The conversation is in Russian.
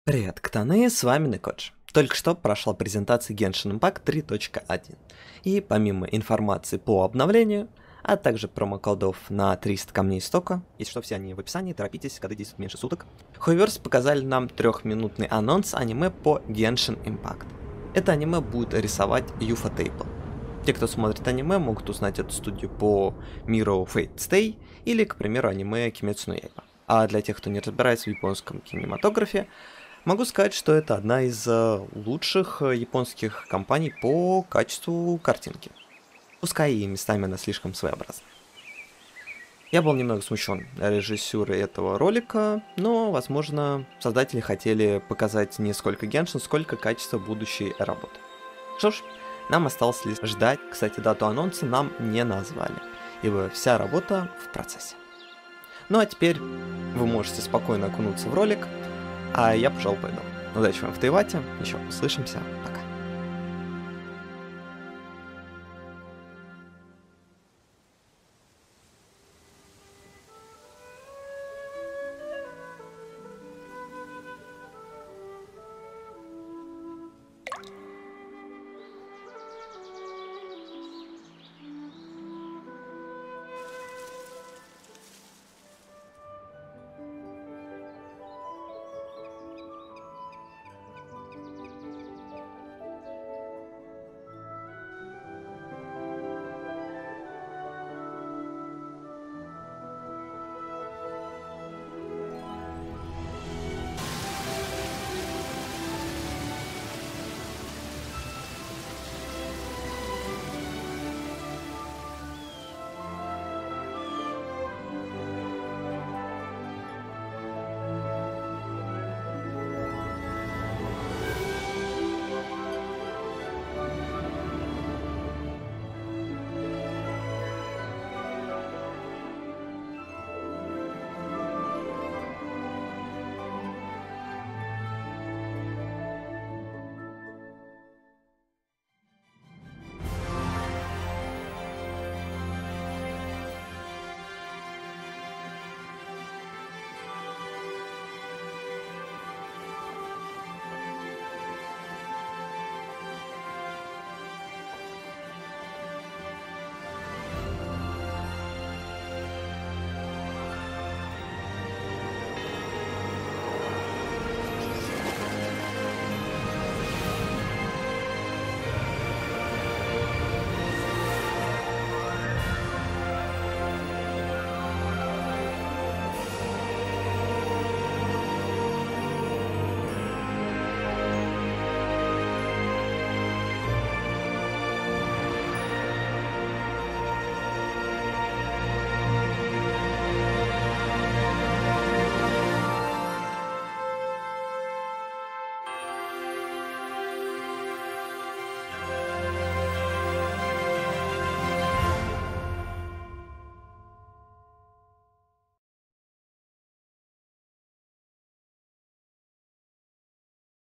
Привет, Ктаны, с вами Некодж. Только что прошла презентация Genshin Impact 3.1. И помимо информации по обновлению, а также промокодов на 300 камней стока, если что, все они в описании, торопитесь, когда действует меньше суток, Хуеверс показали нам 3-минутный анонс аниме по Genshin Impact. Это аниме будет рисовать Юфа Тейпл. Те, кто смотрит аниме, могут узнать эту студию по миру Fate Stay или, к примеру, аниме Кимецу но Яйба. А для тех, кто не разбирается в японском кинематографе, могу сказать, что это одна из лучших японских компаний по качеству картинки. Пускай и местами она слишком своеобразна. Я был немного смущен режиссурой этого ролика, но, возможно, создатели хотели показать не сколько Геншин, сколько качество будущей работы. Что ж, нам осталось лишь ждать. Кстати, дату анонса нам не назвали, ибо вся работа в процессе. Ну а теперь вы можете спокойно окунуться в ролик, а я, пожалуй, пойду. Удачи вам в Тайвате, еще услышимся, пока.